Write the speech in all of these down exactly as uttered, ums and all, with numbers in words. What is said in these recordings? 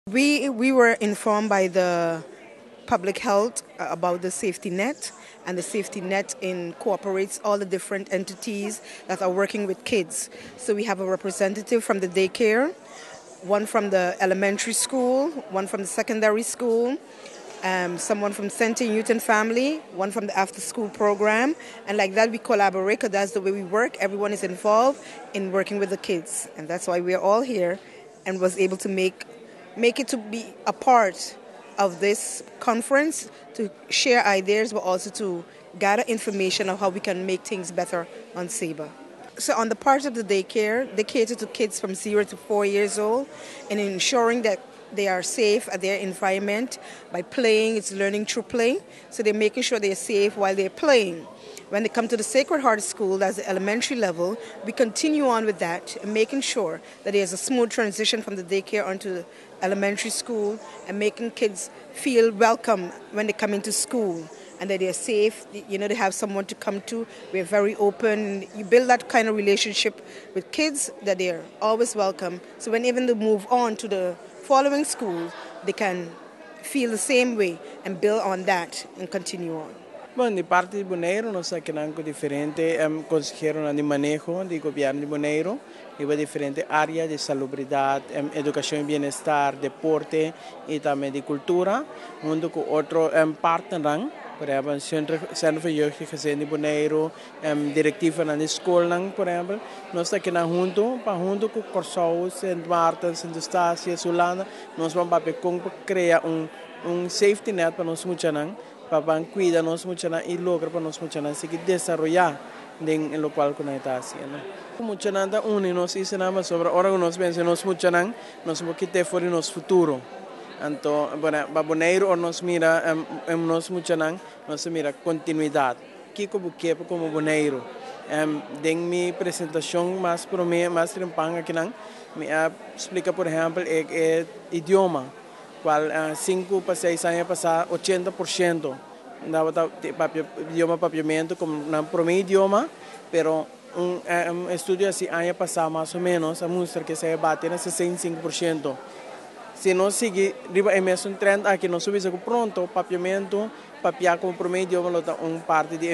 We, we were informed by the public health uh, about the safety net, and the safety net incorporates all the different entities that are working with kids. So we have a representative from the daycare, one from the elementary school, one from the secondary school, um, someone from Center Youth and Family, one from the after school program, and like that we collaborate because that's the way we work. Everyone is involved in working with the kids, and that's why we're all here and was able to make make it to be a part of this conference, to share ideas but also to gather information of how we can make things better on Saba. So on the part of the daycare, they cater to kids from zero to four years old and ensuring that they are safe at their environment by playing. It's learning through play. So they're making sure they're safe while they're playing. When they come to the Sacred Heart School, that's the elementary level, we continue on with that and making sure that there's a smooth transition from the daycare onto the elementary school and making kids feel welcome when they come into school and that they're safe. You know, they have someone to come to. We're very open. You build that kind of relationship with kids that they're always welcome. So when even they move on to the following school, they can feel the same way and build on that and continue on. Bom, de parte de Bonaire, nós aqui com diferente um, consejero de manejo do governo de Bonaire, e diferente área de salubridade, um, educação e bem-estar, deporte e também de cultura, junto com outro um, partner, por exemplo, Centro de Jeugd de Bonaire, um, diretiva na escola, por exemplo, nós aqui junto, para junto com Corsou, Saint Martin, Saint Eustácia, Solana, nós vamos criar um um safety net para nós funcionar, para cuidar nós funcionar e lograr para nós funcionar, seguir desenvolver em lo qual nós está fazendo. Funcionar da une nós ensinamos sobre ora que nós pensamos nós funcionar, nós vamos quitar fora nosso futuro. Então, para Bonaire ou nós mira em nós funcionar, nós mira continuidade. Que como que como Bonaire, um, em minha apresentação mais para mim mais trimpanga aqui não, me explica por exemplo é, é idioma. Qual uh, cinco para seis anos passar oitenta por cento dava idioma papiamento como na primeiro idioma, pero um, um estudo assim ano passado mais ou menos a mostra que se bate na sessenta e cinco por cento. Se nós seguir riba é mesmo trend aqui nós subimos com pronto papiamento papiar como primeiro idioma lota um parte de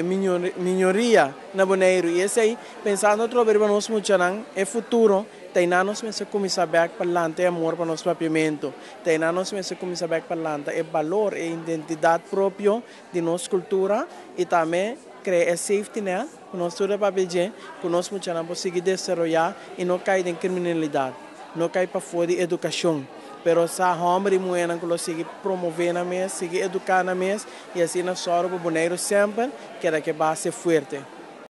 minoria na Bonaire e esse aí pensando outro ver nós funcionar é futuro. Tainanos mesmo começar a falante é amor para nosso papiamento. Tainanos mesmo começar a falante é valor e identidade própria de nossa cultura e também criar safety net com nossa cultura papel com nós funcionamos para seguir desenvolver e não cair em criminalidade, não cair para fora de educação. Pero sa homem e mulher que lo sigue promover na mesa, sigue educar na mesa e assim na soro para Bonaire sempre que era que base forte.